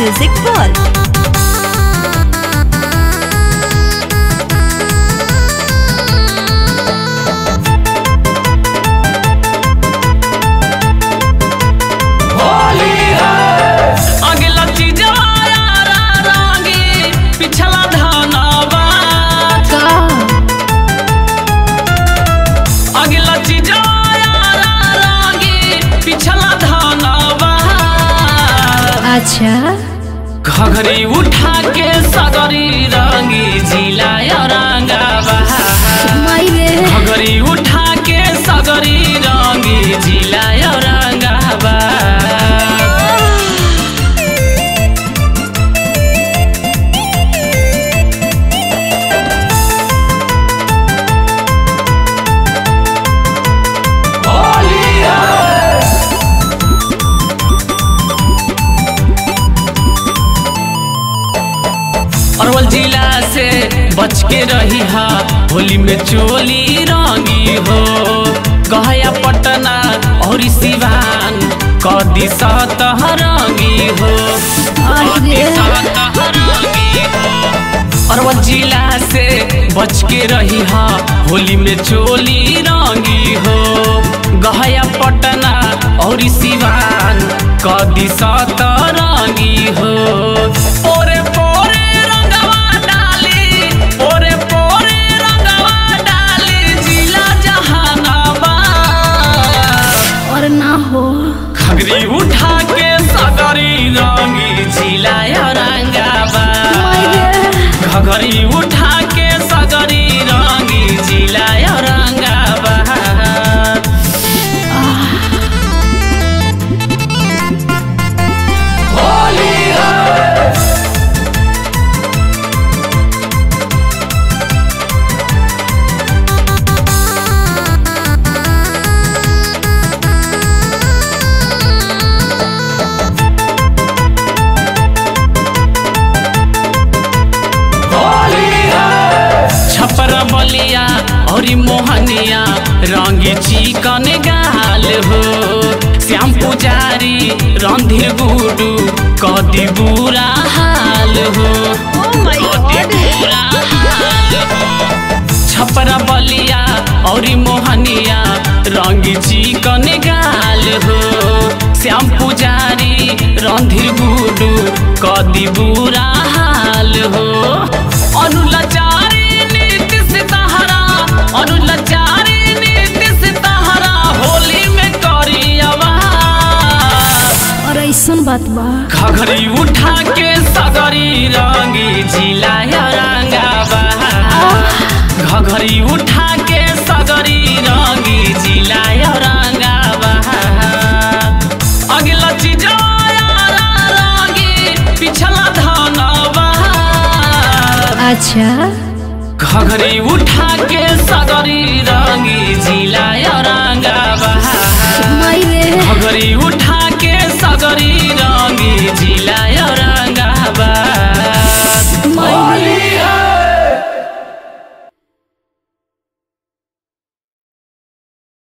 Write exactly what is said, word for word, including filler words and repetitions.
Music World. अच्छा घघरी उठा के सगरी रंगी जिला रंगावा घघरी उठा के सगरी रंगी जिला रंगावा अरवल जिला से बच के रही हा होली में चोली रंगी हो गया पटना और सिवान कदी सतह रंगी हो अरवल जिला से बच के रही हा होली में चोली रंगी हो गया पटना और सिवान कदी सतह रंगी हो पोरे पोरे घघरी उठा के सगरी रंगी जिला रंगावा घघरी उठा के सगरी रंगी जिला रंगावा बलिया और मोहनिया रंगी चिकन गाल हो श्याम पुजारी रणधीर गुडू कदी बुरा हाल हो छपरा बलिया और मोहनिया रंगी चिकन गाल हो श्याम पुजारी रणधीर गुडू कदी बुरा हाल हो अनुलाचारी अनुलाचारी नीतिश तहरा होली में करी आवाज और ऐसन बात बा घघरी उठा के सगरी रंगी जिला रंगावा घघरी उठा के सगरी रंगी जिला रंगावा अगला चीज रंगी पिछला धनवा अच्छा घघरी उठा के सगरी रंगी जिला रंगावा घघरी उठा